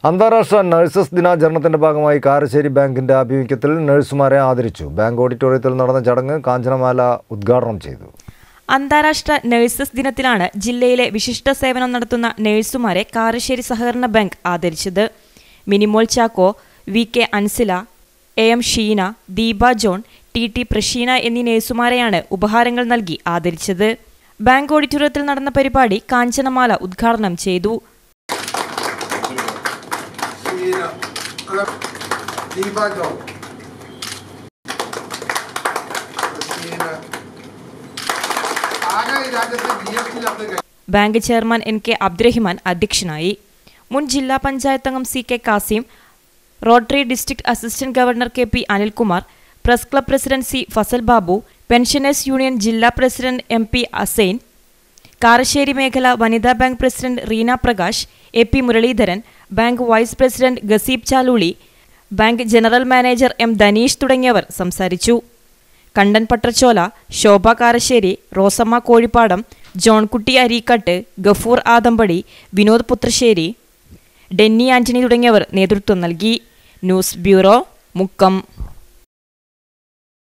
അന്താരാഷ്ട്ര നഴ്സസ് ദിനാചരണത്തിന്റെ ഭാഗമായി കാരശ്ശേരി ബാങ്കിന്റെ ആഭിമുഖ്യത്തിൽ നഴ്സുമാരെ ആദരിച്ചു. ബാങ്ക് ഓഡിറ്റോറിയത്തിൽ നടന്ന ചടങ്ങ് കാഞ്ചനമാല ഉദ്ഘാടനം ചെയ്തു. അന്താരാഷ്ട്ര നഴ്സസ് ദിനത്തിലാണ് ജില്ലയിലെ വിശിഷ്ട സേവനം നടത്തുന്ന നഴ്സുമാരെ കാരശ്ശേരി സഹകരണ ബാങ്ക് ആദരിച്ചത്. Minimol Chacko, VK Ansila, AM Sheena, Deepa John, TT Prasheena എന്നീ നഴ്സുമാരെയാണ് ഉപഹാരങ്ങൾ നൽകി ആദരിച്ചത്. ബാങ്ക് ഓഡിറ്റോറിയത്തിൽ നടന്ന പരിപാടി കാഞ്ചനമാല ഉദ്ഘാടനം ചെയ്തു. ബാങ്ക് ചെയർമാൻ NK അബ്ദുറഹിമാൻ അധ്യക്ഷനായി. മുൻ ജില്ലാ പഞ്ചായത്ത് അംഗം CK Kasim, Rotary district assistant governor KP Anilkumar, press club president C Fasal Babu, pensioners union ജില്ലാ പ്രസിഡന്റ് MP അസൈൻ, കാരശ്ശേരി മേഖല വനിതാ bank president Reena Prakash, AP Muraleedharan, bank vice president Gaseeb Chaluli, bank general manager M Dhaneesh തുടങ്ങിയവർ സംസാരിച്ചു. കണ്ടൻ പട്ടർച്ചോല, ശോഭ കാരശ്ശേരി, റോസമ്മ കോഴിപ്പാടം, ജോൺകുട്ടി അരീക്കട്ട്, ഗഫൂർ ആദമ്പടി, വിനോദ് പുത്രശ്ശേരി, ഡെന്നി ആന്റണി തുടങ്ങിയവർ നേതൃത്വം നൽകി. News bureau, Mukkam.